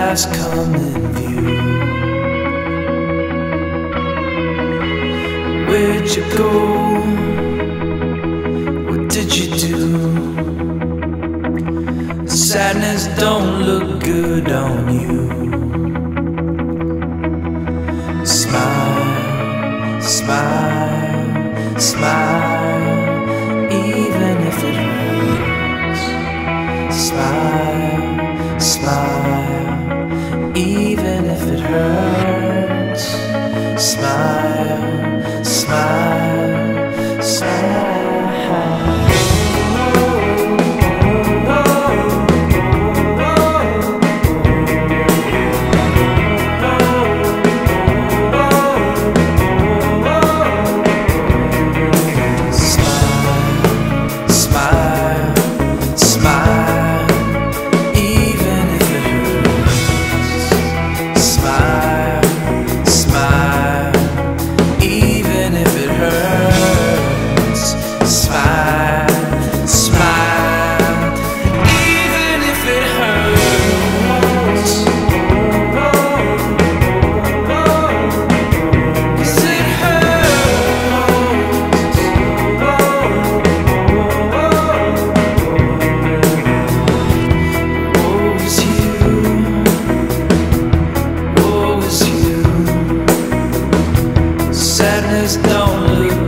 last come in view. Where'd you go? What did you do? Sadness don't look good on you. Smile, smile, smile, even if it hurts. Smile, smile, even if it hurts. Smile, smile, smile. Sadness don't look